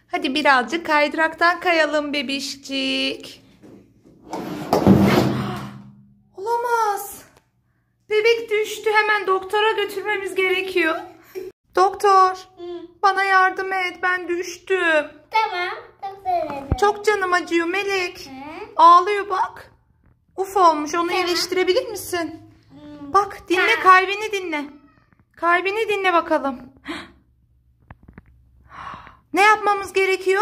Hadi birazcık kaydıraktan kayalım bebişcik. Olamaz. Bebek düştü. Hemen doktora götürmemiz gerekiyor. Doktor, bana yardım et. Ben düştüm. Tamam. Çok canım acıyor Melek. Ağlıyor bak. Uf olmuş. Onu iyileştirebilir misin? Bak dinle, kalbini dinle. Kalbini dinle bakalım. Ne yapmamız gerekiyor?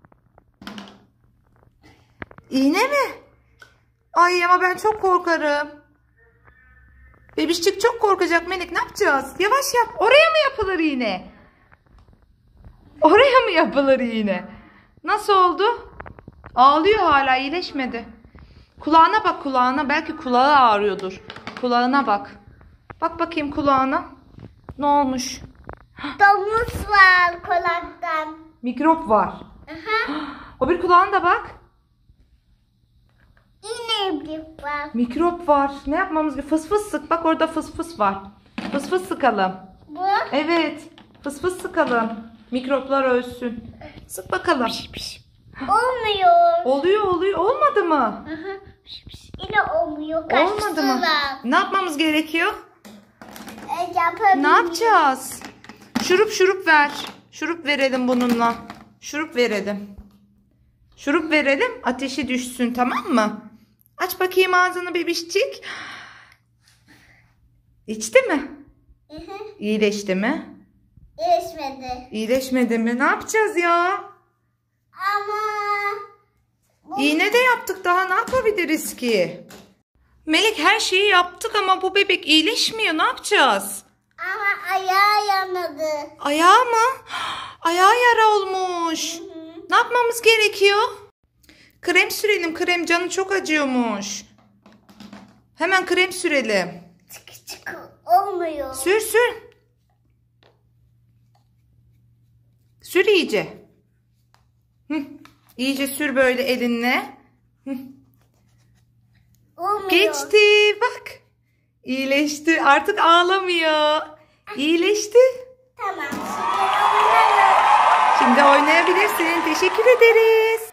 İğne mi? Ay ama ben çok korkarım. Bebişçik çok korkacak Melek. Ne yapacağız? Yavaş yap. Oraya mı yapılır iğne? Oraya mı yapılır iğne? Nasıl oldu? Ağlıyor hala, iyileşmedi. Kulağına bak, kulağına. Belki kulağı ağrıyordur. Kulağına bak. Bak bakayım kulağına. Ne olmuş? Domuz var kulaktan. Mikrop var. O bir kulağına da bak. Yine bir var. Mikrop var. Ne yapmamız gerekiyor? Fıs fıs sık. Bak orada fıs fıs var. Fıs fıs sıkalım. Bu? Evet. Fıs fıs sıkalım. Mikroplar ölsün. Sık bakalım. Olmuyor. Oluyor. Olmadı mı? Yine olmuyor. Olmadı mı? Ne yapmamız gerekiyor? Yapabilirim. Ne yapacağız? Şurup ver. Şurup verelim bununla. Şurup verelim. Şurup verelim. Ateşi düşsün, tamam mı? Aç bakayım ağzını bebişcik. İçti mi? İyileşti mi? İyileşmedi. İyileşmedi mi? Ne yapacağız ya? Ama İğne de yaptık, daha ne yapabiliriz ki? Melek, her şeyi yaptık ama bu bebek iyileşmiyor. Ne yapacağız? ama ayağı yanadı. Ayağı mı? Ayağı yara olmuş. Ne yapmamız gerekiyor? Krem sürelim. Krem, canı çok acıyormuş. Hemen krem sürelim. Çık olmuyor. Sür. Sür iyice. İyice sür böyle elinle. Olmuyor. Geçti bak. İyileşti. Artık ağlamıyor. İyileşti. Tamam. Şimdi oynayabilirsin. Teşekkür ederiz.